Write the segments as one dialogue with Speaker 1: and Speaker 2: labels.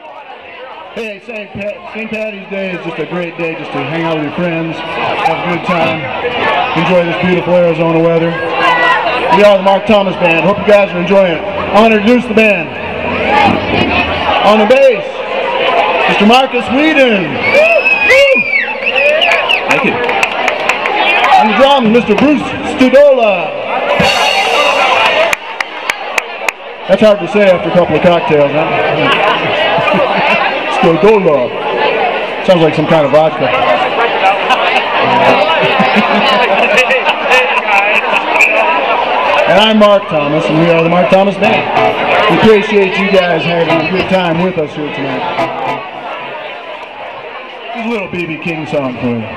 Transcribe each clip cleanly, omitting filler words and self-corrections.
Speaker 1: Hey, St. Patty's Day is just a great day just to hang out with your friends, have a good time, enjoy this beautiful Arizona weather. We are the Mark Thomas Band. Hope you guys are enjoying it. I want to introduce the band. On the bass, Mr. Marcus Weeden.
Speaker 2: Thank you.
Speaker 1: On the drums, Mr. Bruce Stodola. That's hard to say after a couple of cocktails, huh? Stodola. Sounds like some kind of vodka. And I'm Mark Thomas, and we are the Mark Thomas Band. We appreciate you guys having a good time with us here tonight. Here's a little B.B. King song for you.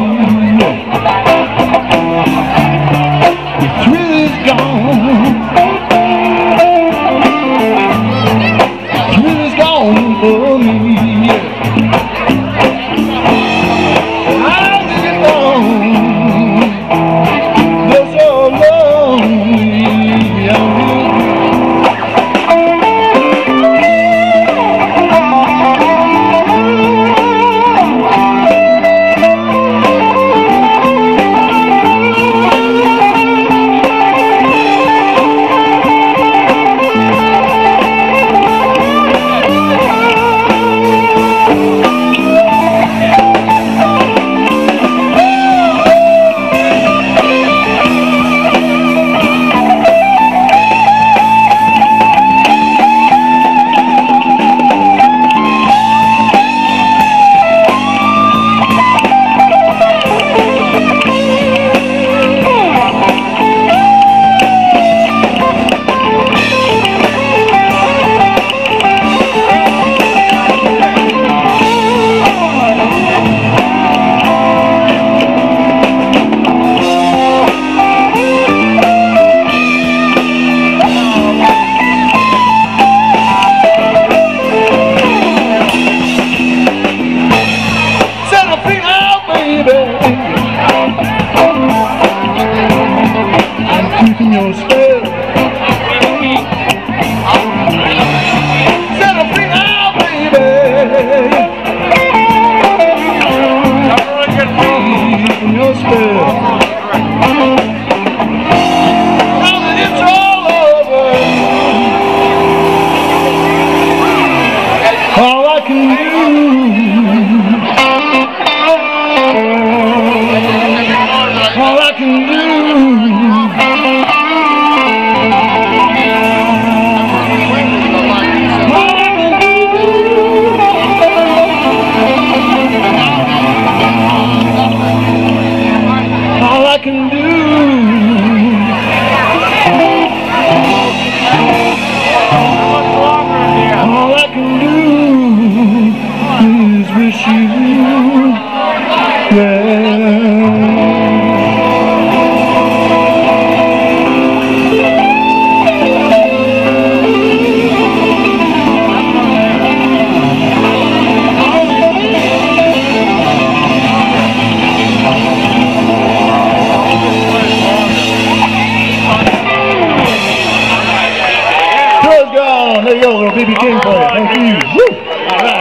Speaker 1: The thrill is gone. The thrill is gone for me. I'll get alone. They're so lonely. Keeping your spell. Set her free now, baby. Keeping your spell. Now that it's all over, all I can do. All I can do. All I can do. All I can do is wish you well. There you go, little BB King for you. Thank you. Woo. All right.